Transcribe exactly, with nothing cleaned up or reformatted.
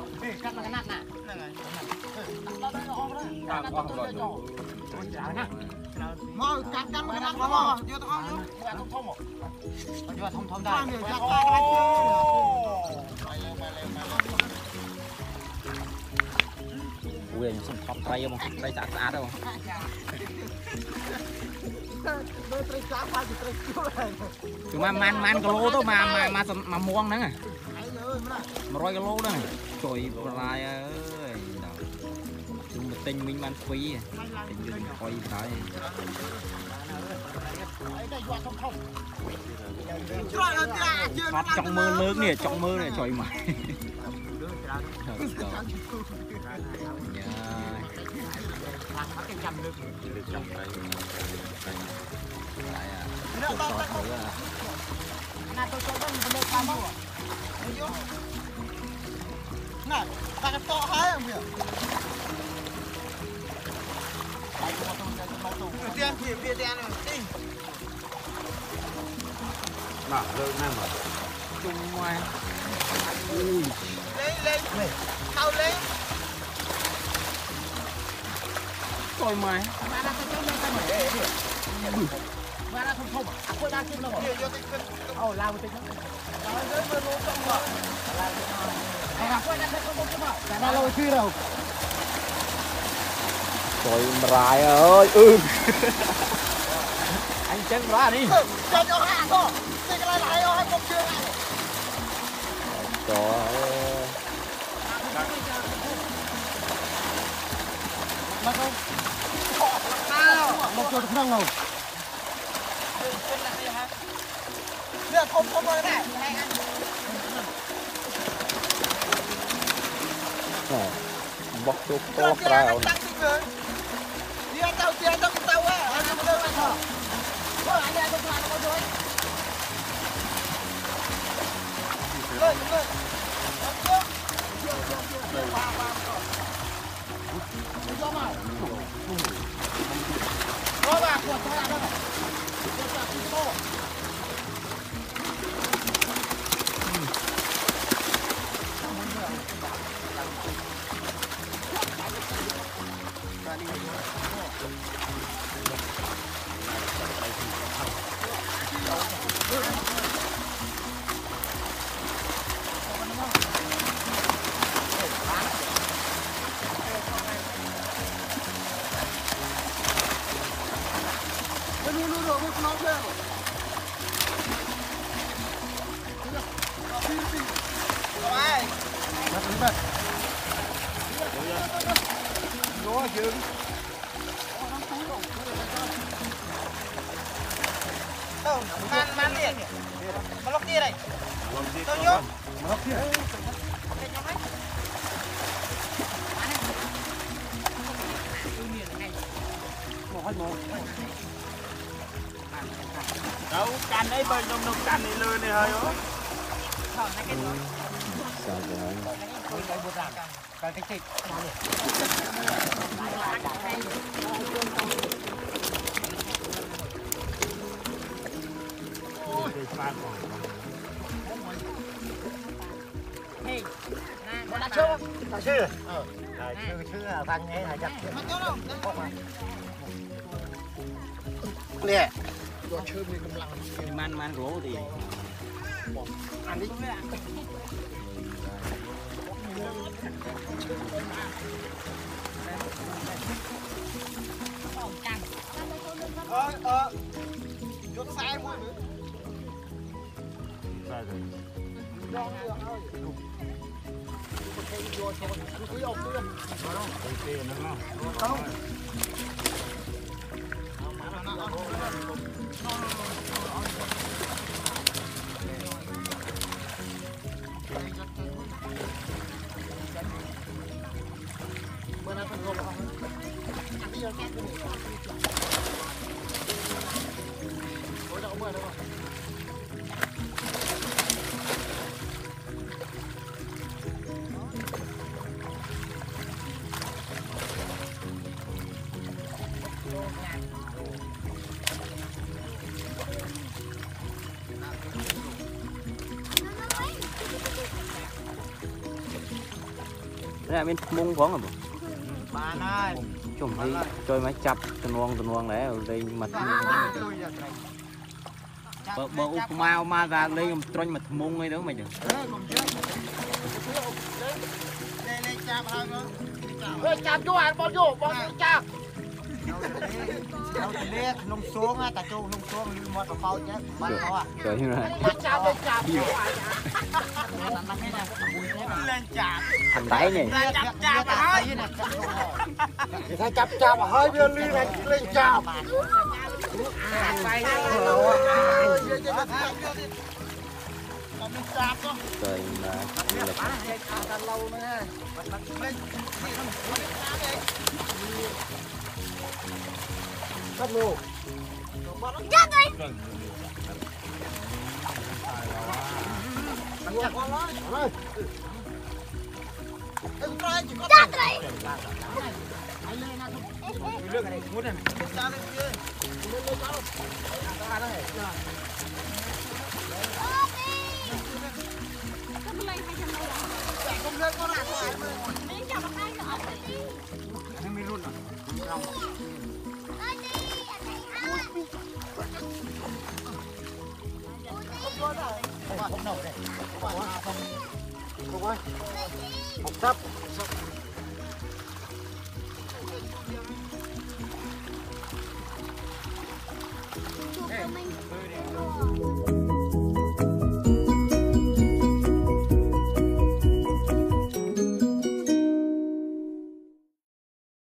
cắt mà cái nát nè mơ cắt cắt mà cái nát mơ chưa tao không chưa thông thông một chưa thông thông đây ui anh xong thọt tay không tay chả chả đâu chúng mà man man cái lô đó mà mà mà mà muông nữa mà roi cái lô đó trời lại ơi chúng một tình mình man phi tình mình coi cái phát trong mơ lớn nè trong mơ này trời mày này, ta cái to hai không nhỉ? Tiền thì tiền tiền này, tinh. Nào, lên năm rồi. Chung ngoài. Ui. Lên lên. Thao lên. Rồi mày. Mà ra cho lên ta để đi. Mà ra không không. À, cô đang kiếm đâu rồi. Ồ, lao một tí. Rồi, rồi mà luôn xong rồi. Đã lâu chưa đâu. Trời mày ơi, ừ. Anh chân ra đi. Cho cho hàng thôi. Xin cái lại rồi, không chưa này. Trời ơi. Mà không. Một chỗ được năng đâu. Được, không không rồi này. Bọc chụp to vào đi ăn tàu đi ăn tàu tàu á ăn tàu tàu ăn thở thôi anh ăn tàu tàu nó rồi lên lên cho mà có bà của tôi ăn đâu man man liền mà lóc kia này tôi nhớ mà lóc kia đâu cành đấy bên trong trong cành này lươn này hơi đó sao vậy cái cái cái đã chưa đã chưa ờ chưa chưa là thằng ấy là chắc nè cho chơi mình cầm lăng man man rổ thì ăn đi ờ ờ chốt sai mua nữa sai rồi do đường ơi vô cho cứ quý ông luôn đó tiền nó không bữa nay phân gồm không bây giờ các cái bữa đâu bữa đâu Hãy subscribe cho kênh Ghiền Mì Gõ để không bỏ lỡ những video hấp dẫn. ra bên mông phóng à bộ bà này chủng thì chơi máy chập tuần nuông tuần nuông đấy ở đây mặt bờ bờ mau ma ra đây trôi mặt mông ấy đó mày được chạm chú ăn bao nhiêu bao nhiêu chạm đâu thì biết nông xuống á, ta chú nông xuống như một cái bao chứ, bao nhiêu à? trời như này. Chạm lên chạm. Lên chạm. Thành đáy này. Chạm chạm hơi. Thì thấy chạm chạm hơi bây giờ lên lên chạm. Trời mà. Cắt luôn. Chết đi. Chết đi. Không nổi này. Không ơi. Một sắp. Chụp cho mình.